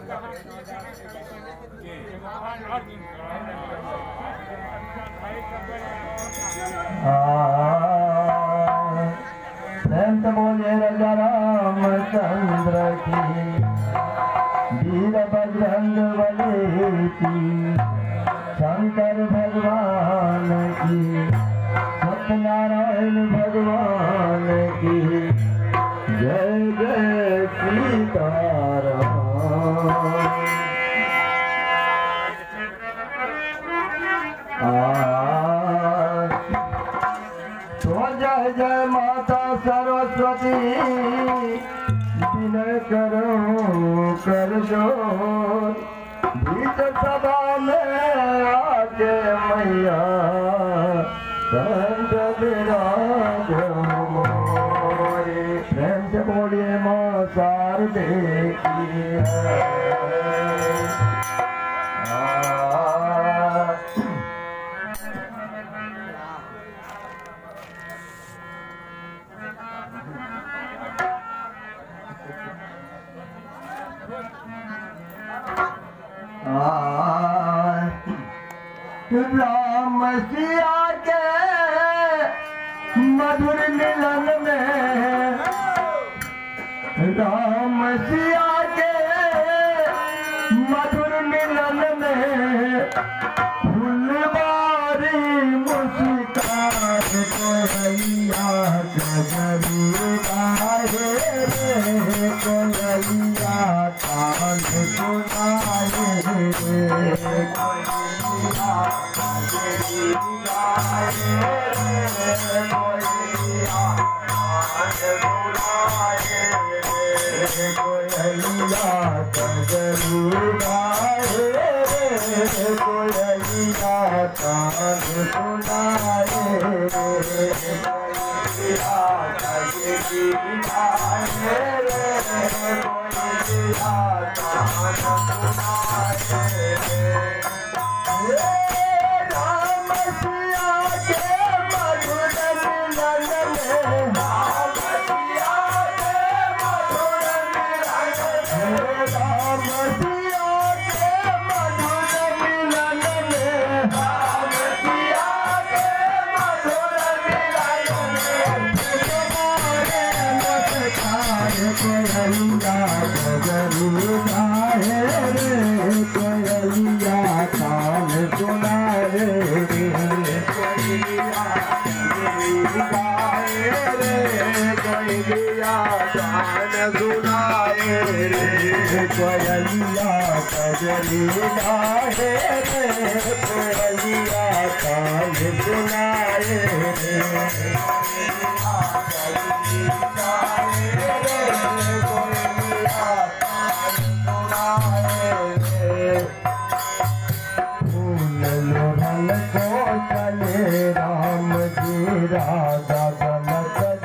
प्रेम से बोले राजा रामचंद्र की, वीर बजरंग बली की, शंकर भगवान की, सत्यनारायण भगवान की, जय जय सीताराम। तो जय जय माता सरस्वती, विनय करो कर जोर, बीच सभा में आके मैया संत विराज मोरे। प्रेम से बोलिए माँ शारदे की राम सिया के मधुर मिलन में, राम सिया के मधुर मिलन में, फुलवारी मुस्कान कोयलिया गगरी गाए रे, कोयलिया कान सुनाए रे, कोयलिया गगरी गाए रे, कोयलिया कान सुनाए रे, कोयलिया गगरी गाए रे, कोयलिया कान सुनाए रे, कोयलिया गगरी गाए रे, कोयलिया कान सुनाए रे। राम सिया के मधुर मिलन में, राम सिया के मधुर मिलन में, राम सिया के मधुर मिलन में, राम सिया के मधुर मिलन में, तुम्हारे नमस्कार कोयलिया गगरी गाए रे, कोयलिया कान सुनाए रे, कोयलिया गगरी गाए रे, कोयलिया कान सुनाए रे, कोयलिया गगरी गाए रे, कोयलिया कान सुनाए रे, कोयलिया गगरी गाए रे, कोयलिया कान सुनाए रे। फूल लोढ़ल को चले राम जी राजा जनक